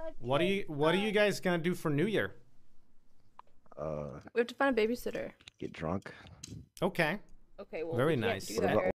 What are you guys gonna do for New Year? We have to find a babysitter. Get drunk. Okay. Okay, well, Very we can't nice. do What that about